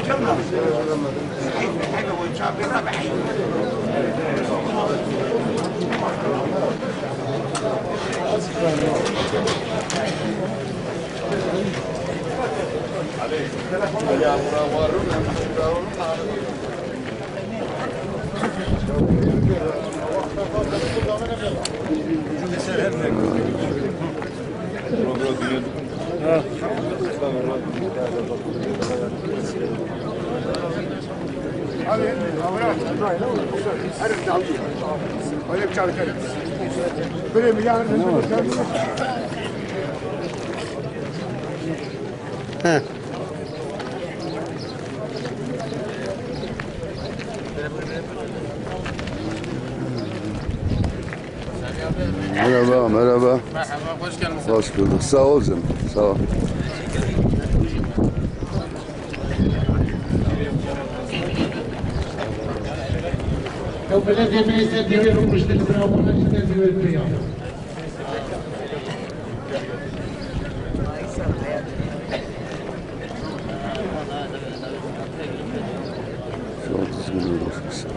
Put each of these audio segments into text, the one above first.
Merhaba, merhaba. Merhaba, hoş geldiniz. Hoş bulduk. Sağ ol canım, sağ ol. Eu beleza meclise devir müşteri bırakmadan işte devir duruyor. Çok düzgün uğraşmışsın.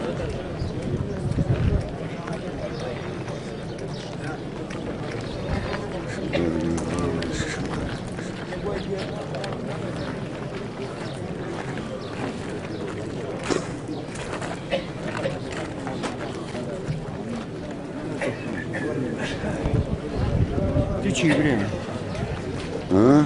Hiç iyi biliyor musun? Ha?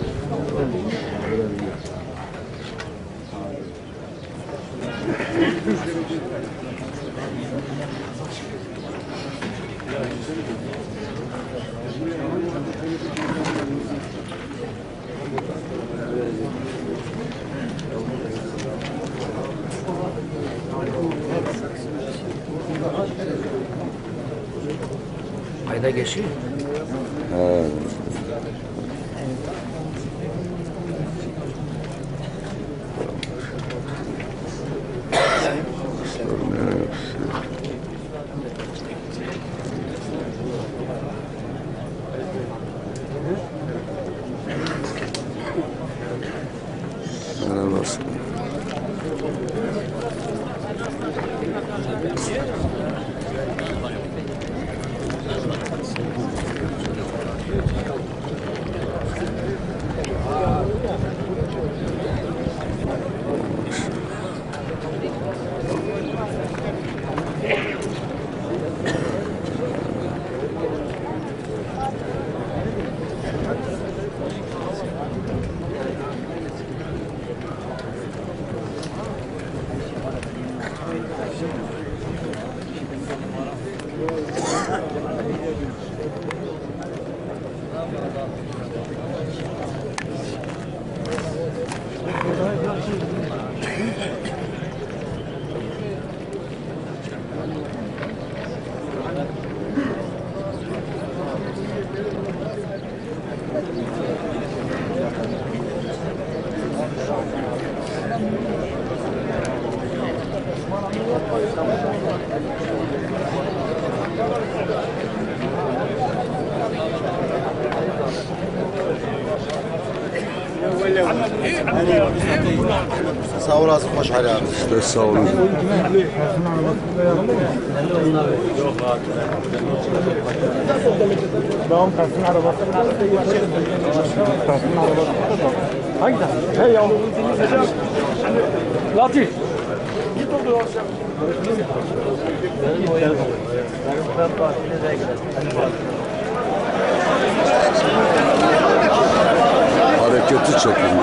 Ayda geçiyor. Ha. Merhaba. Sağ olasın, hoş hali abi. İşte sağ olun. Babam kalsın arabası. Kalsın arabası. Hangi tane? Hey yavrum. Latif. Git oldu akşam. Hareketi çekin.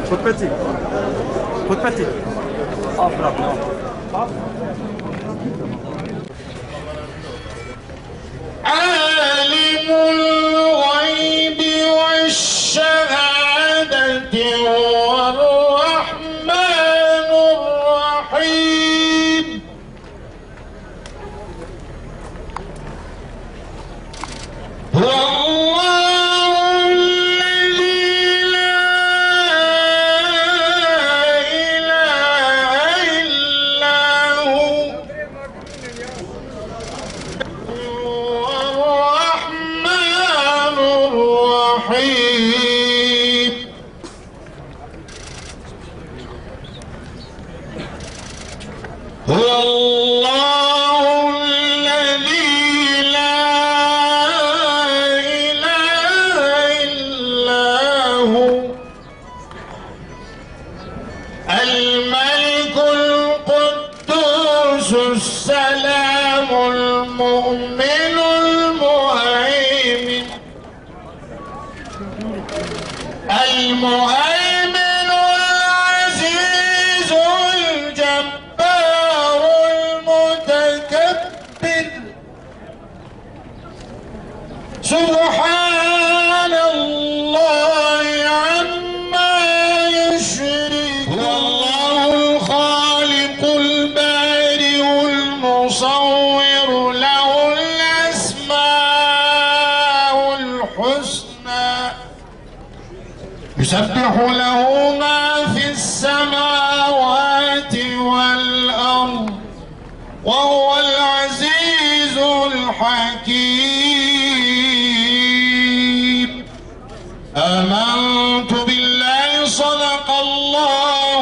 Putpeti. Putpeti. Al bırak. Al. عالم الغيب والشهادة هو الرحمن الرحيم هو الله الذي لا إله إلا هو الرحمن الرحيم هو الله الذي لا إله إلا هو الملك القدوس السلام المؤمن المهيمن العزيز الجبار المتكبر سبحان الله عما يشرك هو الله الخالق البارئ المصور له الأسماء الحسنى يسبح له ما في السماوات والأرض وهو العزيز الحكيم آمنت بالله صدق الله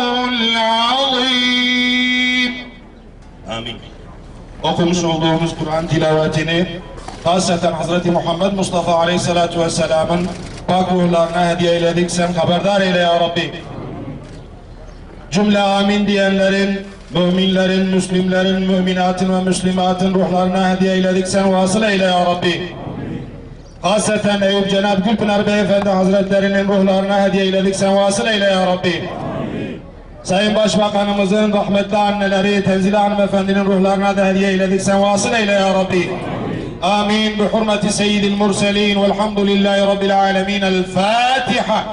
العظيم آمين. Okumuş olduğumuz Kur'an tilavetini hasreten Hazreti Muhammed Mustafa Aleyhisselatü Vesselam'ın pak ruhlarına hediye eyledik. Sen haberdar eyle ya Rabbi. Cümle amin diyenlerin, müminlerin, müslimlerin, müminatın ve müslimatın ruhlarına hediye eyledik. Sen vasıl eyle ya Rabbi. Hasreten Eyüp Cenab Gülpınar Beyefendi Hazretlerinin ruhlarına hediye eyledik. Sen vasıl eyle ya Rabbi. Sayın Başbakanımızın rahmetli anneleri, Tenzile Hanımefendinin ruhlarına da hediye eyledik. Sen vasıl eyle ya Rabbi. Amin. Bi hurmeti seyyidil murselin velhamdülillahi rabbil alemin. El Fatiha.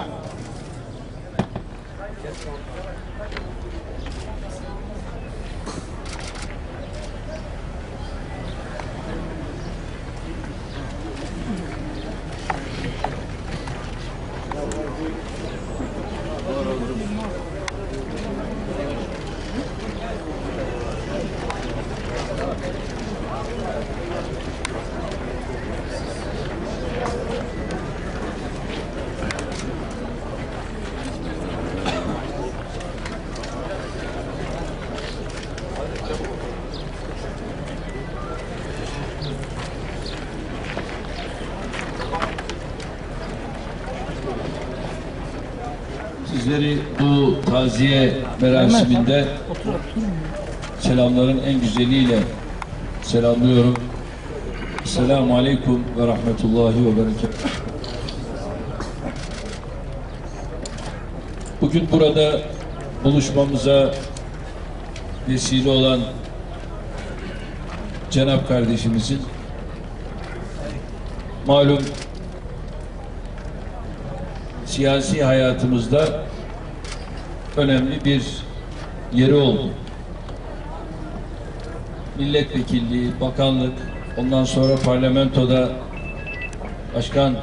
Sizleri bu taziye merasiminde selamların en güzeliyle selamlıyorum. Esselamu Aleyküm ve Rahmetullahi ve Berekatuhu. Bugün burada buluşmamıza vesile olan Cenab kardeşimizin malum siyasi hayatımızda önemli bir yeri oldu. Milletvekilliği, bakanlık, ondan sonra parlamentoda başkan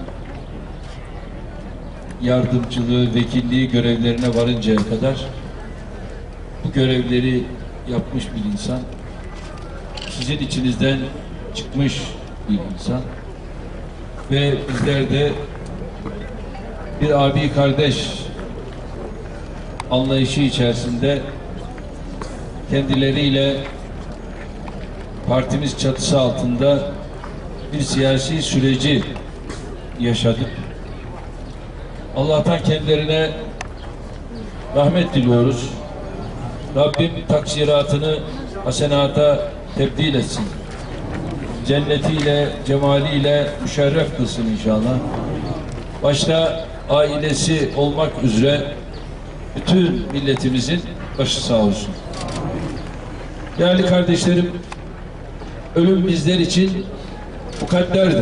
yardımcılığı, vekilliği görevlerine varıncaya kadar bu görevleri yapmış bir insan, sizin içinizden çıkmış bir insan ve bizler de bir abi kardeş anlayışı içerisinde kendileriyle partimiz çatısı altında bir siyasi süreci yaşadık. Allah'tan kendilerine rahmet diliyoruz. Rabbim taksiratını hasenata tebdil etsin. Cennetiyle, cemaliyle müşerref kılsın inşallah. Başta ailesi olmak üzere bütün milletimizin başı sağ olsun. Değerli kardeşlerim, ölüm bizler için mukadderdir.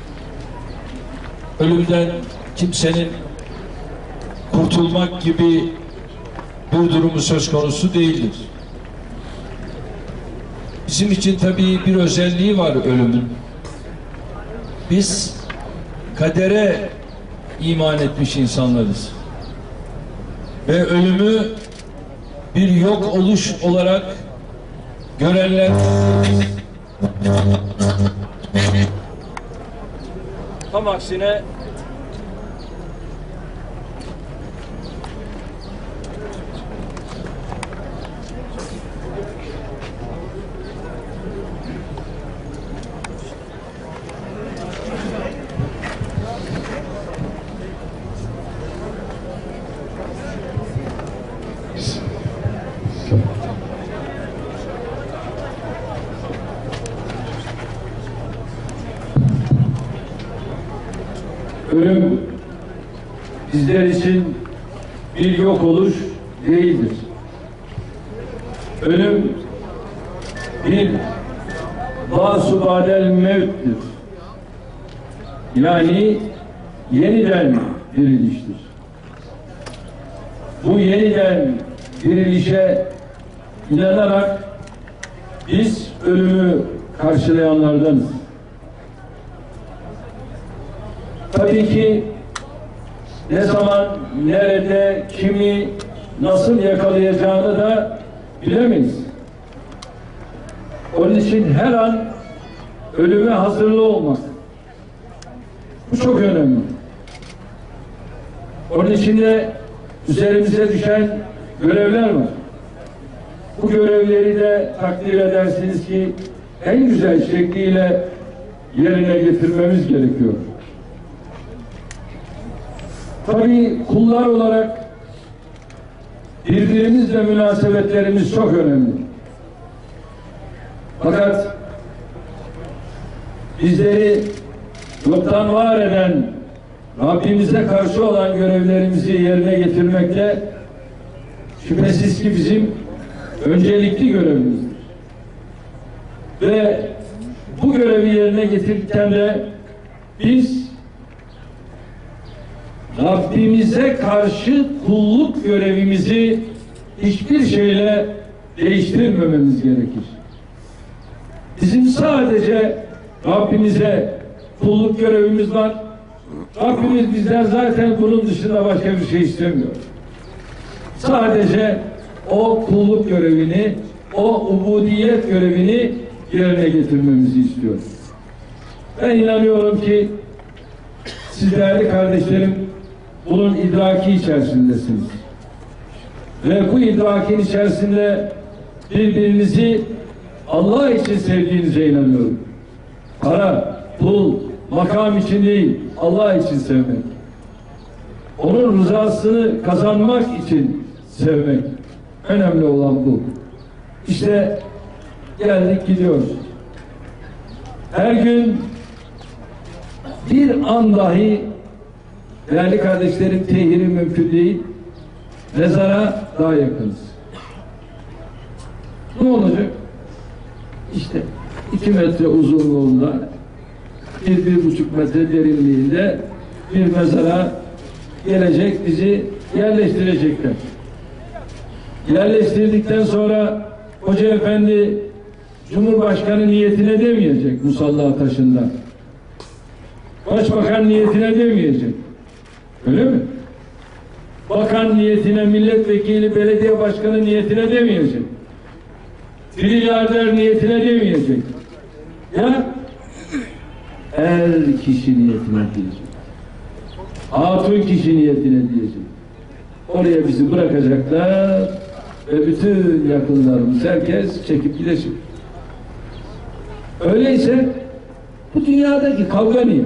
Ölümden kimsenin kurtulmak gibi bir durumu söz konusu değildir. Bizim için tabii bir özelliği var ölümün. Biz kadere iman etmiş insanlarız. Ve ölümü bir yok oluş olarak görenler tam aksine ölüm bizler için bir yok oluş değildir. Ölüm bir basubadel mevttir. Yani yeniden diriliştir. Bu yeniden dirilişe inanarak biz ölümü karşılayanlardanız. Tabii ki ne zaman, nerede, kimi, nasıl yakalayacağını da bilemeyiz. Onun için her an ölüme hazırlı olmak. Bu çok önemli. Onun için de üzerimize düşen görevler var. Bu görevleri de takdir edersiniz ki en güzel şekliyle yerine getirmemiz gerekiyor. Tabii kullar olarak birbirimizle münasebetlerimiz çok önemli. Fakat bizleri yoktan var eden Rabbimize karşı olan görevlerimizi yerine getirmekte şüphesiz ki bizim öncelikli görevimizdir. Ve bu görevi yerine getirirken de biz Rabbimize karşı kulluk görevimizi hiçbir şeyle değiştirmememiz gerekir. Bizim sadece Rabbimize kulluk görevimiz var. Rabbimiz bizden zaten bunun dışında başka bir şey istemiyor. Sadece o kulluk görevini, o ubudiyet görevini yerine getirmemizi istiyor. Ben inanıyorum ki siz değerli kardeşlerim bunun idraki içerisindesiniz. Ve bu idrakin içerisinde birbirinizi Allah için sevdiğinize inanıyorum. Para, pul, makam için değil, Allah için sevmek. Onun rızasını kazanmak için sevmek. Önemli olan bu. İşte geldik gidiyoruz. Her gün bir an dahi değerli kardeşlerim tehiri mümkün değil. Mezara daha yakınız. Ne olacak? İşte 2 metre uzunluğunda 1,5 metre derinliğinde bir mezara gelecek, bizi yerleştirecekler. Yerleştirdikten sonra Hoca Efendi Cumhurbaşkanı niyetine demeyecek musalla taşında. Başbakan niyetine demeyecek. Öyle mi? Bakan niyetine, milletvekili, belediye başkanı niyetine demeyecek. Milyarder niyetine demeyecek. Ya er kişi niyetine diyecek. Hatun kişi niyetine diyecek. Oraya bizi bırakacaklar ve bütün yakınlarımız herkes çekip gidecek. Öyleyse bu dünyadaki kavga niye?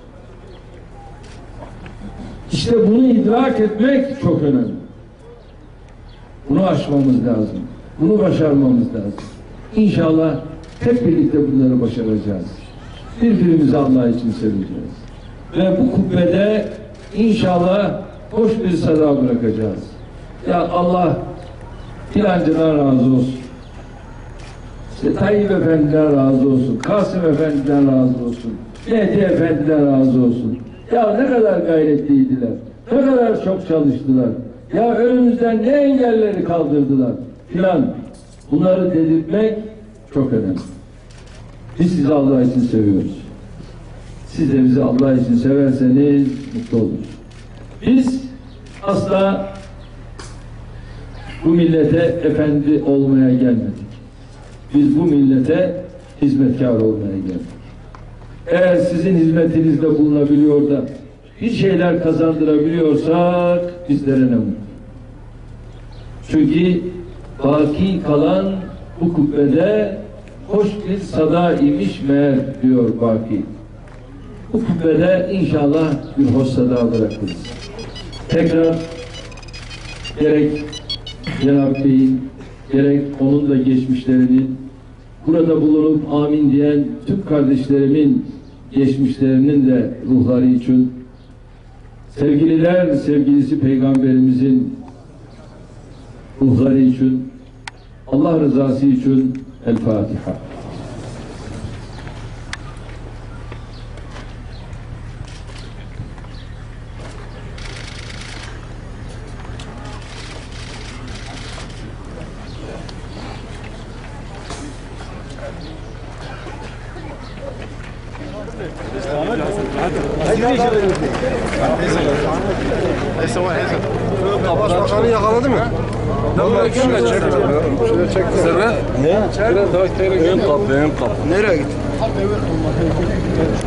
İşte bunu idrak etmek çok önemli. Bunu aşmamız lazım. Bunu başarmamız lazım. İnşallah hep birlikte bunları başaracağız. Birbirimizi Allah için seveceğiz. Ve bu kubbede inşallah hoş bir sada bırakacağız. Ya Allah filancıdan razı olsun. İşte Tayyip Efendi'den razı olsun. Kasım Efendi'den razı olsun. Mehdi Efendi'den razı olsun. Ya ne kadar gayretliydiler. Ne kadar çok çalıştılar. Ya önümüzden ne engelleri kaldırdılar filan. Bunları dedirtmek çok önemli. Biz sizi Allah için seviyoruz. Siz de bizi Allah için severseniz mutlu oluruz. Biz asla bu millete efendi olmaya gelmedik. Biz bu millete hizmetkar olmaya geldik. Eğer sizin hizmetinizde bulunabiliyor da bir şeyler kazandırabiliyorsak bizlere ne mutlu. Çünkü baki kalan bu kubbede hoş bir sada imiş meğer diyor Baki. Bu kubbede inşallah bir hoş sada bırakırız. Tekrar gerek Cenab-ı Bey'in gerek onun da geçmişlerinin burada bulunup amin diyen tüm kardeşlerimin geçmişlerinin de ruhları için sevgililer sevgilisi Peygamberimizin ruhları için Allah rızası için El Fatiha. Başbakanı yakaladı mı? Nereye gitti?